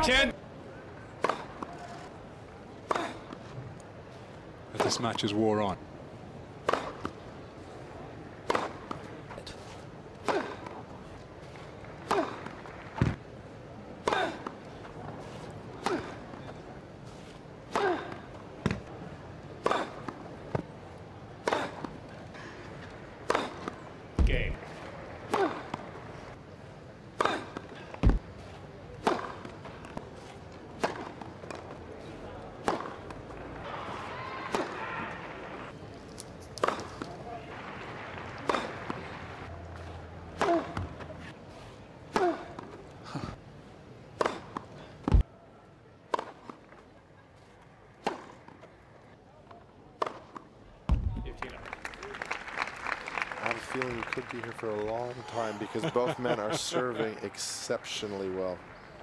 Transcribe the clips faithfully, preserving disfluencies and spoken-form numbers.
ten. But this match is wore on. Game. I have a feeling we could be here for a long time because both men are serving exceptionally well.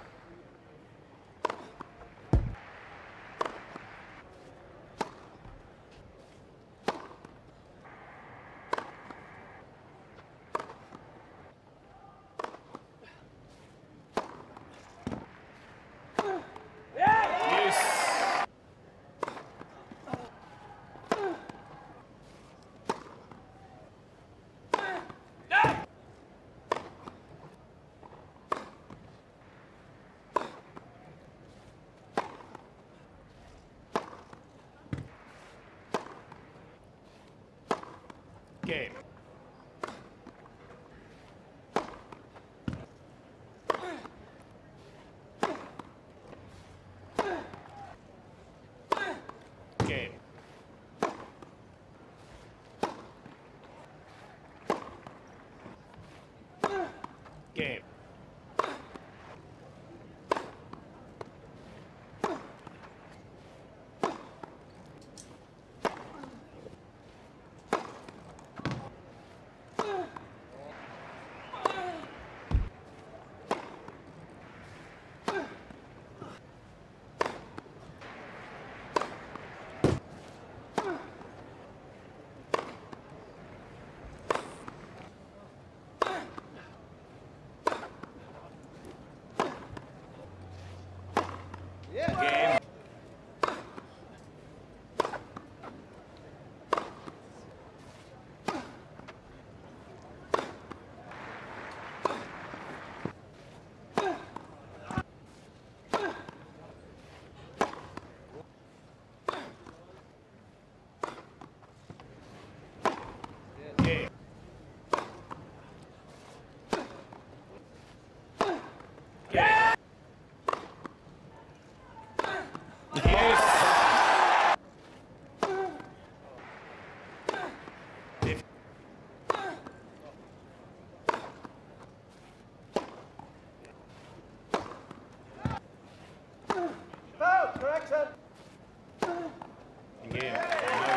Game. Game. Game. Game. Game. Game. Foul, correction. Game.